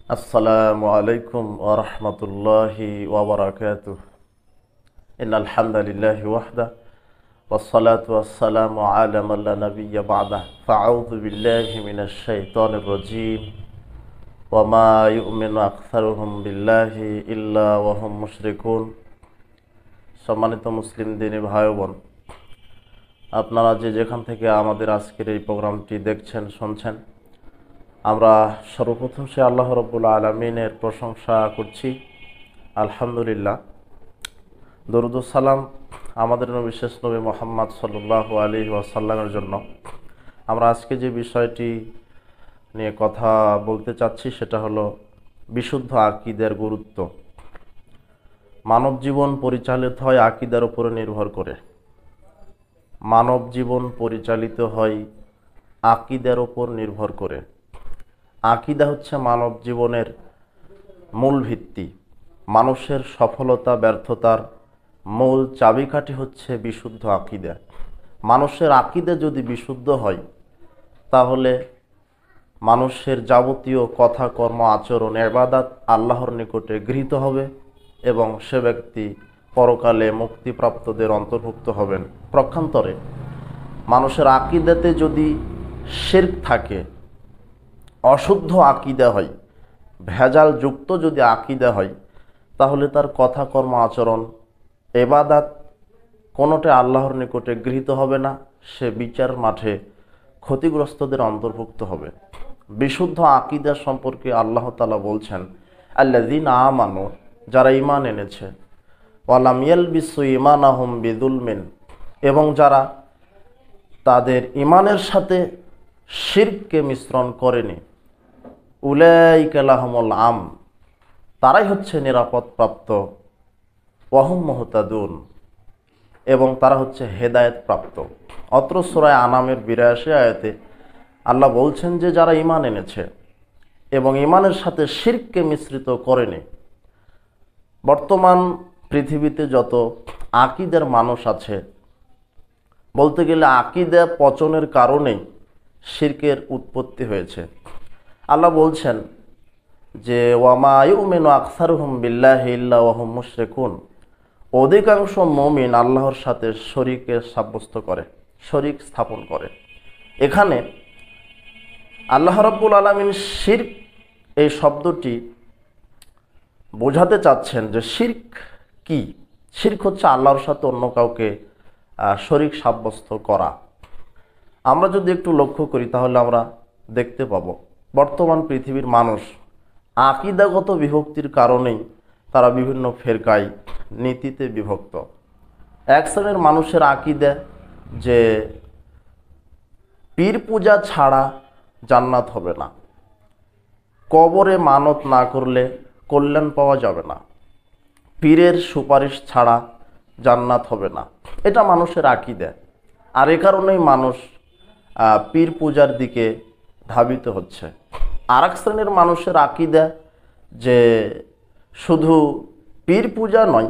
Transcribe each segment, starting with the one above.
আসসালামু আলাইকুম ওয়া রাহমাতুল্লাহি ওয়া বারাকাতুহু। ইন্নাল হামদালিল্লাহি ওয়াহদা ওয়াসসালাতু ওয়াসসালামু আলা মান লা নাবিয়্যা বা'দা। ফাআউযু বিল্লাহি মিনাশ শাইতানির রাজীম। ওয়া মা ইউমিনু আকসারুহুম বিল্লাহি ইল্লা ওয়া হুম মুশরিকুন। সম্মানিত মুসলিম দিনী ভাই বোন, আপনারা যে যেখান থেকে আমাদের আজকের এই প্রোগ্রামটি দেখছেন, শুনছেন, আমরা সর্বপ্রথম সে আল্লাহ রাব্বুল আলামিনের প্রশংসা করছি। আলহামদুলিল্লাহ। দরুদ ও সালাম আমাদের নবী শেষ নবী মুহাম্মদ সাল্লাল্লাহু আলাইহি ওয়াসাল্লামের জন্য। আমরা আজকে যে বিষয়টি নিয়ে কথা বলতে চাচ্ছি সেটা হলো বিশুদ্ধ আকীদার গুরুত্ব। মানব জীবন পরিচালিত হয় আকীদার উপরে নির্ভর করে। মানব জীবন পরিচালিত হয় আকীদার উপর নির্ভর করে। আকীদা হচ্ছে মানব জীবনের মূল ভিত্তি। মানুষের সফলতা ব্যর্থতার মূল চাবিকাঠি হচ্ছে বিশুদ্ধ আকীদা। মানুষের আকীদা যদি বিশুদ্ধ হয় তাহলে মানুষের যাবতীয় কথা, কর্ম, আচরণ, ইবাদত আল্লাহর নিকটে গৃহীত হবে এবং সে ব্যক্তি পরকালে মুক্তিপ্রাপ্তদের অন্তর্ভুক্ত হবেন। পক্ষান্তরে মানুষের আকীদাতে যদি শিরক থাকে, অশুদ্ধ আকীদা হয়, ভেজাল যুক্ত যদি আকীদা হয়, তাহলে তার কথা, কর্ম, আচরণ, ইবাদত কোনোটা আল্লাহর নিকটে গৃহীত হবে না। সে বিচার মাঠে ক্ষতিগ্রস্তদের অন্তর্ভুক্ত হবে। বিশুদ্ধ আকীদা সম্পর্কে আল্লাহ তাআলা বলছেন, আল্লাযীনা আমানু, যারা ঈমান এনেছে, ওয়া লাম ইয়ালবিসু ঈমানাহুম বিযুলমিন, এবং যারা তাদের ঈমানের সাথে শিরককে মিশ্রণ করেনি, উলাইকা লাহুমুল আমন, তারাই হচ্ছে নিরাপদপ্রাপ্ত, ওয়া হুম মুহতাদুন, এবং তারা হচ্ছে হেদায়েত প্রাপ্ত। অত্র সূরা আনামের ৮২ আয়াতে আল্লাহ বলছেন যে যারা ঈমান এনেছে এবং ঈমানের সাথে শিরককে মিশ্রিত করেনি। বর্তমান পৃথিবীতে যত আকীদার মানুষ আছে, বলতে গেলে আকীদা পচনের কারণেই শিরকের উৎপত্তি হয়েছে। আল্লাহ বলছেন যে ওয়া মা ইউমিনু আকসারুহুম বিল্লাহি ইল্লা ওয়া হুম মুশরিকুন, অধিকাংশ মুমিন আল্লাহর সাথে শরীকে সাব্যস্ত করে, শরীক স্থাপন করে। এখানে আল্লাহ রাব্বুল আলামিন শিরক এই শব্দটি বোঝাতে চাচ্ছেন যে শিরক কি। শিরক হচ্ছে আল্লাহর সাথে অন্য কাউকে শরীক সাব্যস্ত করা। আমরা যদি একটু লক্ষ্য করি তাহলে আমরা দেখতে পাব বর্তমান পৃথিবীর মানুষ আকীদাগত বিভক্তির কারণেই তারা বিভিন্ন ফেরকায়, নীতিতে বিভক্ত। এক শ্রেণীর মানুষের আকীদা যে পীর পূজা ছাড়া জান্নাত হবে না, কবরে মানত না করলে কল্যাণ পাওয়া যাবে না, পীরের সুপারিশ ছাড়া জান্নাত হবে না, এটা মানুষের আকীদা। আর এ কারণেই মানুষ পীর পূজার দিকে ধাবিত হচ্ছে। আর এক শ্রেণীর মানুষের আকীদা যে শুধু পীর পূজা নয়,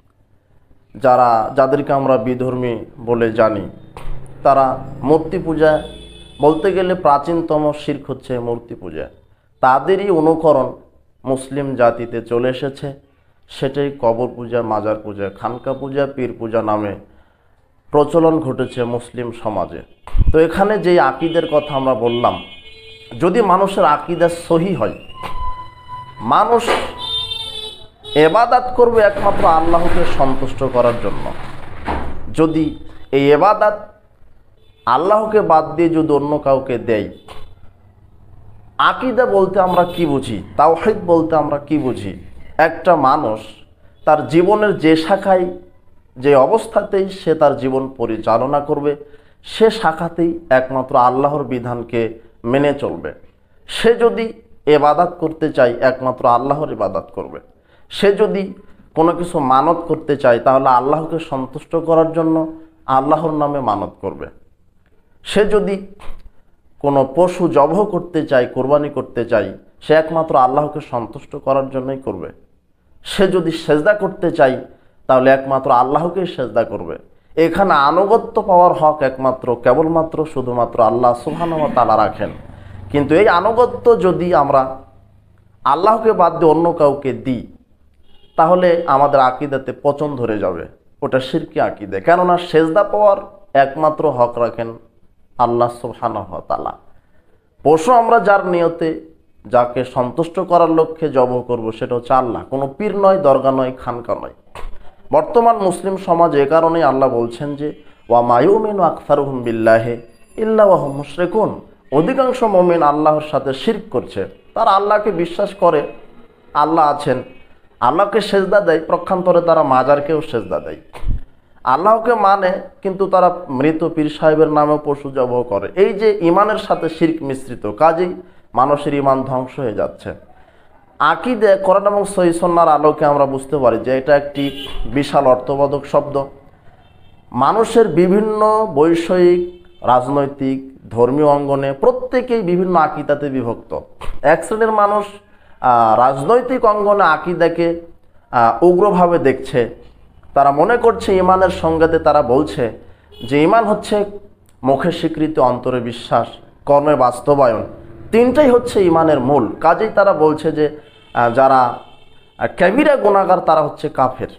যাদেরকে আমরা বিধর্মী বলে জানি, তারা মূর্তি পূজা, বলতে গেলে প্রাচীনতম শিরক হচ্ছে মূর্তি পূজা। তাদেরই অনুকরণ মুসলিম জাতিতে চলে এসেছে। সেটাই কবর পূজা, মাজার পূজা, খানকা পূজা, পীর পূজা নামে প্রচলন ঘটেছে মুসলিম সমাজে। তো এখানে যে আকীদার কথা আমরা বললাম, যদি মানুষের আকীদা সহি হয়, মানুষ ইবাদত করবে একমাত্র আল্লাহকে সন্তুষ্ট করার জন্য। যদি এই ইবাদত আল্লাহকে বাদ দিয়ে যদি অন্য কাউকে দেয়, আকীদা বলতে আমরা কি বুঝি, তাওহীদ বলতে আমরা কি বুঝি? একটা মানুষ তার জীবনের যে শাখায়, যে অবস্থাতেই সে তার জীবন পরিচালনা করবে, সে শাখাতেই একমাত্র আল্লাহর বিধানকে মেনে চলবে। সে যদি ইবাদত করতে চায় একমাত্র আল্লাহর ইবাদত করবে। সে যদি কোনো কিছু মানত করতে চায় তাহলে আল্লাহকে সন্তুষ্ট করার জন্য আল্লাহর নামে মানত করবে। সে যদি কোনো পশু জবাহ করতে চায়, কোরবানি করতে চায়, সে একমাত্র আল্লাহকে সন্তুষ্ট করার জন্যই করবে। সে যদি সেজদা করতে চায় তাহলে একমাত্র আল্লাহকেই সেজদা করবে। এখানে আনুগত্য পাওয়ার হক একমাত্র কেবলমাত্র শুধুমাত্র আল্লাহ সুবহানাহু ওয়া তাআলা রাখেন। কিন্তু এই আনুগত্য যদি আমরা আল্লাহকে বাদ দিয়ে অন্য কাউকে দিই, তাহলে আমাদের আকীদাতে পচন ধরে যাবে, ওটা শিরকি আকীদা। কেননা সেজদা পাওয়ার একমাত্র হক রাখেন আল্লাহ সুবহানাহু ওয়া তাআলা। পশু আমরা যার নিয়তে, যাকে সন্তুষ্ট করার লক্ষ্যে জবাহ করব, সেটা হচ্ছে আল্লাহ, কোনো পীর নয়, দরগা নয়, খানকা নয়। বর্তমান মুসলিম সমাজে এ কারণেই আল্লাহ বলছেন যে ওয়া মা ইউমিনু আকসারুহুম বিল্লাহি ইল্লা ওয়া হুম মুশরিকুন, অধিকাংশ মুমিন আল্লাহর সাথে শিরক করছে। তারা আল্লাহকে বিশ্বাস করে, আল্লাহ আছেন, আল্লাহকে সেজদা দেয়, প্রক্ষান্তরে তারা মাজারকেও সেজদা দেয়। আল্লাহকে মানে, কিন্তু তারা মৃত পীর সাহেবের নামেও পশু জবাহ করে। এই যে ইমানের সাথে শিরক মিশ্রিত, কাজেই মানুষের ইমান ধ্বংস হয়ে যাচ্ছে। আকীদা কোরআন এবং সহিহ সুন্নাহর আলোকে আমরা বুঝতে পারি যে এটা একটি বিশাল অর্থবোধক শব্দ। মানুষের বিভিন্ন বৈষয়িক, রাজনৈতিক, ধর্মীয় অঙ্গনে প্রত্যেকেই বিভিন্ন আকীদাতে বিভক্ত। এক শ্রেণীর মানুষ রাজনৈতিক অঙ্গনে আকীদাকে উগ্রভাবে দেখছে। তারা মনে করছে ইমানের সংজ্ঞাতে তারা বলছে যে ইমান হচ্ছে মুখে স্বীকৃতি, অন্তরে বিশ্বাস, কর্মে বাস্তবায়ন, তিনটাই হচ্ছে ইমানের মূল। কাজেই তারা বলছে যে যারা কাবীরা গুনাহগার তারা হচ্ছে কাফের।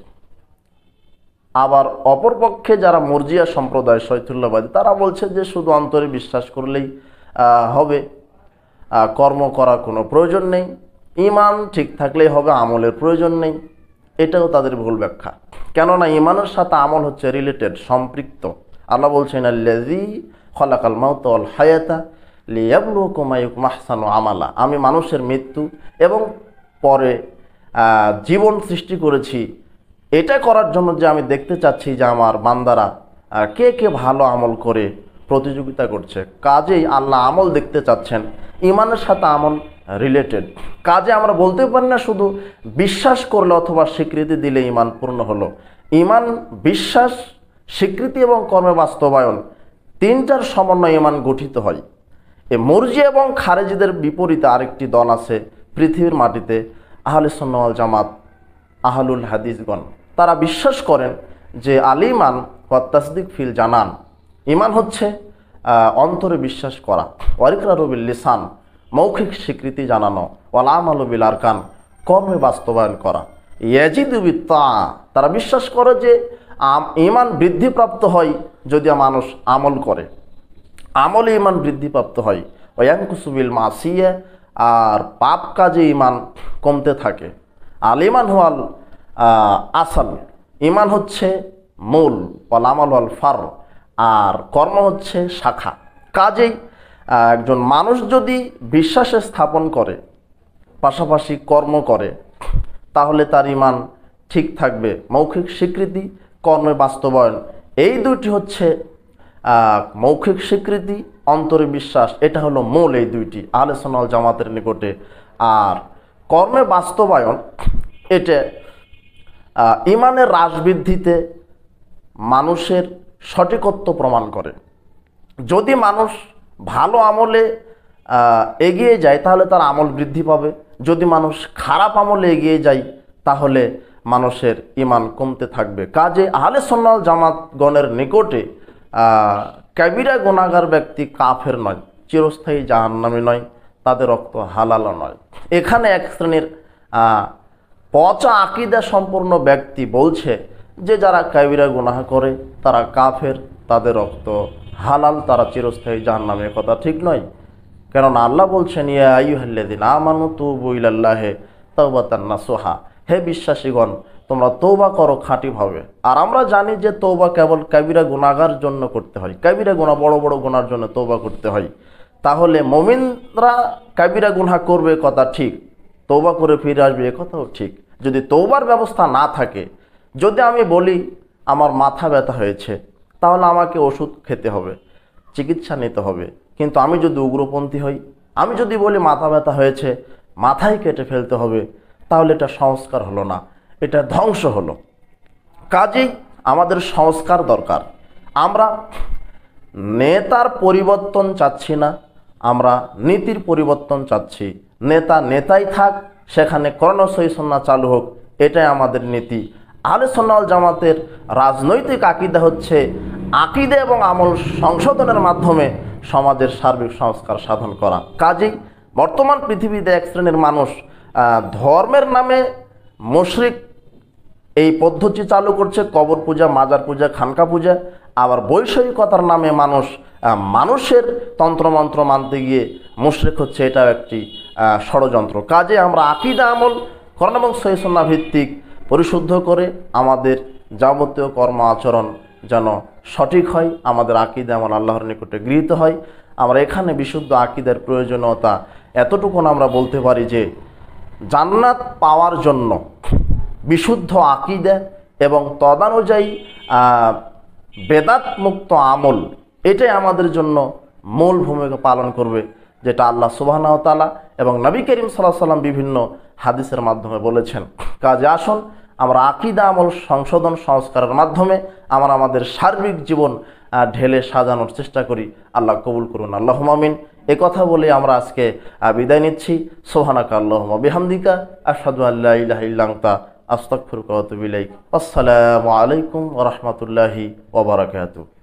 আবার অপরপক্ষে যারা মুরজিয়া সম্প্রদায়, শৈথুল্যবাদী, তারা বলছে যে শুধু অন্তরে বিশ্বাস করলেই হবে, কর্ম করার কোনো প্রয়োজন নেই, ইমান ঠিক থাকলেই হবে, আমলের প্রয়োজন নেই। এটাও তাদের ভুল ব্যাখ্যা। কেননা ইমানের সাথে আমল হচ্ছে রিলেটেড, সম্পৃক্ত। আল্লাহ বলছেন আল্লাযী খালাকাল মাউতা ওয়াল হায়াতা লিয়াবলুয়াকুম আইয়ুকুম আহসানু আমালা, আমি মানুষের মৃত্যু এবং পরে জীবন সৃষ্টি করেছি এটা করার জন্য যে আমি দেখতে চাচ্ছি যে আমার বান্দারা কে কে ভালো আমল করে প্রতিযোগিতা করছে। কাজেই আল্লাহ আমল দেখতে চাচ্ছেন, ইমানের সাথে আমল রিলেটেড। কাজে আমরা বলতে পারি না শুধু বিশ্বাস করলে অথবা স্বীকৃতি দিলে ইমান পূর্ণ হলো। ইমান, বিশ্বাস, স্বীকৃতি এবং কর্মে বাস্তবায়ন, তিনটার সমন্বয়ে ইমান গঠিত হয়। এই মুরজি এবং খারেজিদের বিপরীতে আরেকটি দল আছে পৃথিবীর মাটিতে, আহলে সুন্নাহ ওয়াল জামাত, আহলুল হাদিসগণ। তারা বিশ্বাস করেন যে আল ঈমান ওয়াত তাসদীক ফিল জানান, ইমান হচ্ছে অন্তরে বিশ্বাস করা, ওয়াল ইকরারু বিল লিসান, মৌখিক স্বীকৃতি জানানো, ওয়াল আমালু বিল আরকান, কর্মে বাস্তবায়ন করা, ইয়াজিদু বিত তাআ। তারা বিশ্বাস করে যে ইমান বৃদ্ধিপ্রাপ্ত হয় যদি মানুষ আমল করে, আমলে ইমান বৃদ্ধিপ্রাপ্ত হয়। ওয়ায়ানকুসু বিল মাসিয়া, আর পাপ কাজে ইমান কমতে থাকে। আল ইমান ওয়াল আসল, ইমান হচ্ছে মূল, ওয়াল আমাল ওয়াল ফার, আর কর্ম হচ্ছে শাখা। কাজেই একজন মানুষ যদি বিশ্বাসে স্থাপন করে, পাশাপাশি কর্ম করে, তাহলে তার ইমান ঠিক থাকবে। মৌখিক স্বীকৃতি, কর্মে বাস্তবায়ন, এই দুইটি হচ্ছে মৌখিক স্বীকৃতি, অন্তরে বিশ্বাস, এটা হলো মূল এই দুইটি আহলে সুন্নাহ ওয়াল জামাতের নিকটে। আর কর্মে বাস্তবায়ন এটা ইমানের হ্রাসবৃদ্ধিতে মানুষের সঠিকত্ব প্রমাণ করে। যদি মানুষ ভালো আমলে এগিয়ে যায় তাহলে তার আমল বৃদ্ধি পাবে, যদি মানুষ খারাপ আমলে এগিয়ে যায় তাহলে মানুষের ইমান কমতে থাকবে। কাজে আহলে সুন্নাহ ওয়াল জামাতগণের নিকটে কাবীরা গুনাহগার ব্যক্তি কাফের নয়, চিরস্থায়ী জাহান্নামী নয়, তাদের রক্ত হালালও নয়। এখানে এক শ্রেণীর পচা আকীদা সম্পূর্ণ ব্যক্তি বলছে যে যারা কাবীরা গুনাহ করে তারা কাফের, তাদের রক্ত হালাল, তারা চিরস্থায়ী জাহান্নামী। কথা ঠিক নয়। কেননা আল্লাহ বলছেন ইয়া আইয়ুহাল্লাযীনা আমানু তুবু ইলাল্লাহি তাওবাতান নাসুহা, হে বিশ্বাসীগণ তোমরা তওবা করো খাঁটিভাবে। আর আমরা জানি যে তওবা কেবল কাবীরা গুনাহগার জন্য করতে হয়, কাবীরা গুনাহ বড় বড় গুনার জন্য তওবা করতে হয়। তাহলে মুমিনরা কাবীরা গুনাহ করবে কথা ঠিক, তওবা করে ফিরে আসবে এ কথাও ঠিক। যদি তওবার ব্যবস্থা না থাকে, যদি আমি বলি আমার মাথা ব্যথা হয়েছে, তাহলে আমাকে ওষুধ খেতে হবে, চিকিৎসা নিতে হবে। কিন্তু আমি যদি উগ্রপন্থী হই, আমি যদি বলি মাথা ব্যথা হয়েছে, মাথায় কেটে ফেলতে হবে, তাহলে এটা সংস্কার হলো না, এটা ধ্বংস হলো। কাজেই আমাদের সংস্কার দরকার। আমরা নেতার পরিবর্তন চাচ্ছি না, আমরা নীতির পরিবর্তন চাচ্ছি। নেতা নেতাই থাক, সেখানে কোরআন ও সহিহ সুন্নাহ চালু হোক, এটাই আমাদের নীতি। আহলে সুন্নাহ ওয়াল জামাতের রাজনৈতিক আকীদা হচ্ছে আকীদা এবং আমল সংশোধনের মাধ্যমে সমাজের সার্বিক সংস্কার সাধন করা। কাজেই বর্তমান পৃথিবীতে এক শ্রেণীর মানুষ ধর্মের নামে মুশরিক এই পদ্ধতি চালু করছে, কবর পূজা, মাজার পূজা, খানকা পূজা। আবার বৈষয়িকতার নামে মানুষের তন্ত্রমন্ত্র মানতে গিয়ে মুশরিক হচ্ছে, এটাও একটি ষড়যন্ত্র। কাজে আমরা আকীদা আমল কোরআন এবং সহিহ সুন্নাহ ভিত্তিক পরিশুদ্ধ করে আমাদের যাবতীয় কর্ম আচরণ যেন সঠিক হয়, আমাদের আকীদা আমল আল্লাহর নিকটে গৃহীত হয়। আমরা এখানে বিশুদ্ধ আকীদার প্রয়োজনীয়তা এতটুকু আমরা বলতে পারি যে জান্নাত পাওয়ার জন্য বিশুদ্ধ আকীদা এবং তদানুযায়ী বেদাত মুক্ত আমল, এটাই আমাদের জন্য মূল ভূমিকা পালন করবে, যেটা আল্লাহ সুবহানাহু ওয়া তাআলা এবং নবী করিম সাল্লাল্লাহু আলাইহি ওয়াসাল্লাম বিভিন্ন হাদিসের মাধ্যমে বলেছেন। কাজে আসুন আমরা আকীদা আমল সংশোধন সংস্কারের মাধ্যমে আমরা আমাদের সার্বিক জীবন ঢেলে সাজানোর চেষ্টা করি। আল্লাহ কবুল করুন, আল্লাহুম্মা আমিন। এ কথা বলে আমরা আজকে বিদায় নিচ্ছি। সুবহানাকা আল্লাহুম্মা বিহামদিকা আশহাদু আল্লা ইলাহা ইল্লা আনতা আস্তাগফিরুকা ওয়া আতুবু ইলাইক। আসসালামু আলাইকুম ওয়া রাহমাতুল্লাহি ওয়া বারাকাতুহু।